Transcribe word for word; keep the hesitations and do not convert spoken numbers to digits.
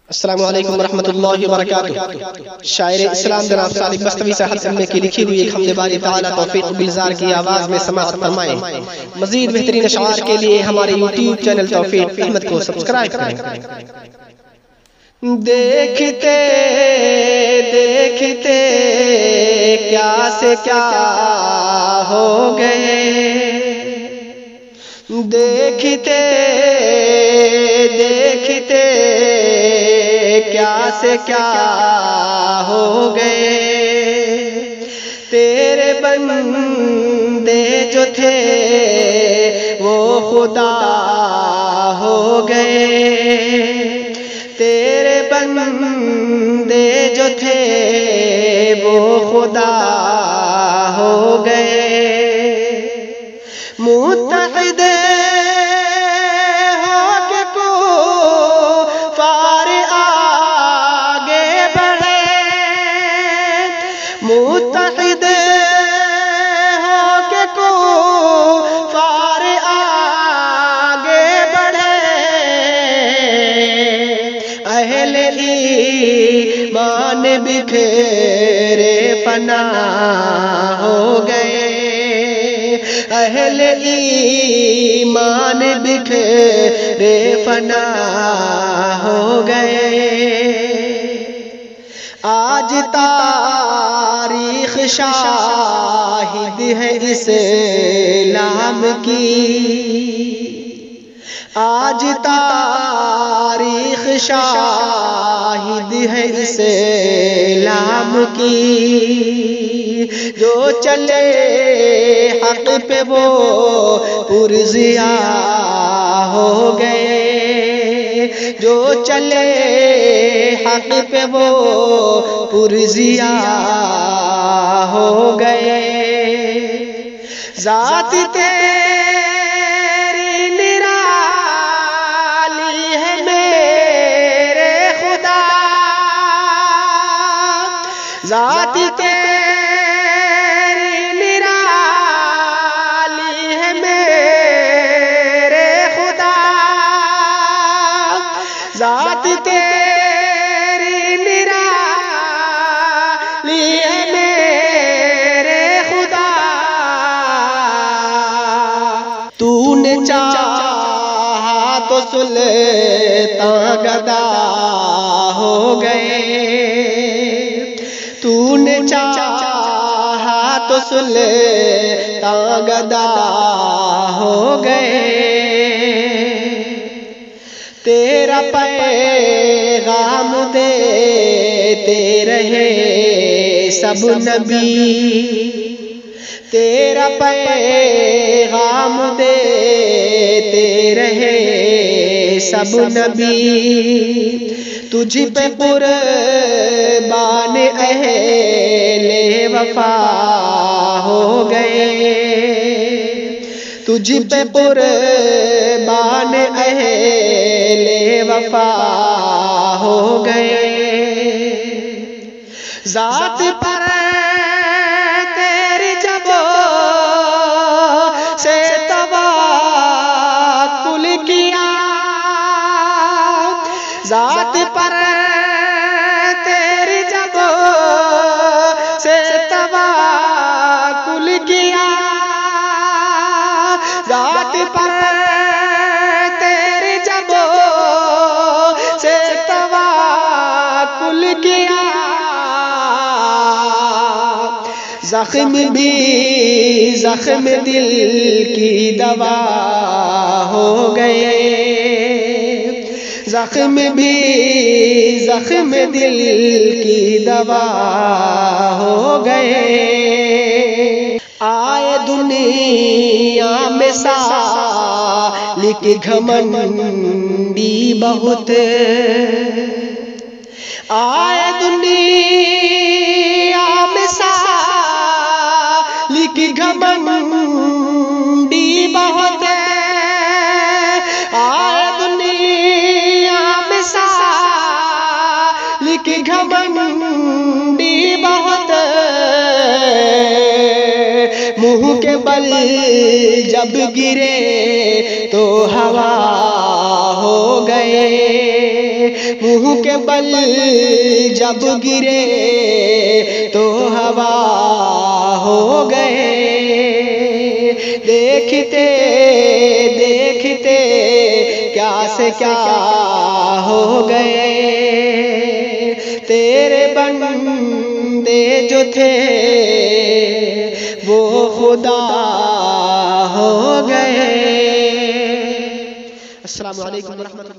السلام علیکم ورحمۃ اللہ وبرکاتہ۔ شاعر اسلام جناب صالح بستوی صاحب سے کی لکھی ہوئی ایک حمد باری تعالیٰ توفیق گلزار کی آواز میں سماعت فرمائیں۔ مزید بہترین اشعار کے لیے ہمارے یوٹیوب چینل توفیق احمد کو سبسکرائب کریں۔ دیکھتے دیکھتے کیا سے کیا ہو گئے، دیکھتے دیکھتے کیا سے کیا ہو گئے، تیرے بندے جو تھے وہ خدا ہو گئے، تیرے بندے جو تھے وہ خدا ہو گئے۔ متحد ہو کے کفار آگے بڑھے، متحد ہو کے کفار آگے بڑھے، اہل ایمان بکھرے فنا ہو گئے، اہل ایمان بکھرے فنا ہو گئے۔ آج تاریخ شاہد ہے اسلام کی، آج تاریخ شاہد ہے اسلام کی، جو چلے حق پہ وہ پرزیا ہو گئے، جو چلے حق پہ وہ پرزیا ہو گئے۔ ذات تیری نرالی ہے میرے خدا، ذات تیری ذات تیری نرالی ہے میرے خدا، تو نے چاہا تو سلطان گدا ہو گئے، تو نے چاہا تو سلطان گدا ہو گئے۔ تیرا پیغام دیتے رہے سب نبی، تیرا پیغام دیتے رہے سب نبی، تجھ پہ قربان اہل وفا ہو گئے، تجھ پہ قربان اہل وفا ہو گئے۔ ذات پر تیری جب سے توکل کیا، ذات پر تیری جب سے توکل کیا، ذات پر تیری جب سے توکل کیا، زخم بھی زخم دل کی دوا ہو گئے، زخم بھی زخم دل کی دوا ہو گئے۔ آئے دنیا میں سالک گھمنڈی بہت، آئے دنیا میں سالک گھمنڈی بہت، آئے دنیا میں سالک گھمنڈی بہت، منہ کے بل جب گرے تو ہوا ہو گئے، منہ روح کے بل جب گرے تو ہوا ہو گئے، دیکھتے دیکھتے کیا سے کیا ہو گئے، تیرے بندے جو تھے وہ خدا ہو گئے۔ السلام علیکم ورحمۃ اللہ۔